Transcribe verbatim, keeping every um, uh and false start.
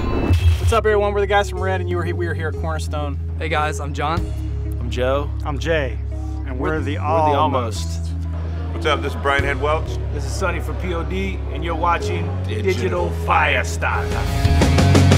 What's up, everyone? We're the guys from Red, and you are here, we are here at Cornerstone. Hey guys, I'm John. I'm Joe. I'm Jay. And we're, we're the we're Almost. the Almost. What's up? This is Brian Head Welch. This is Sonny from P O D, and you're watching Digital, Digital Fire Starter.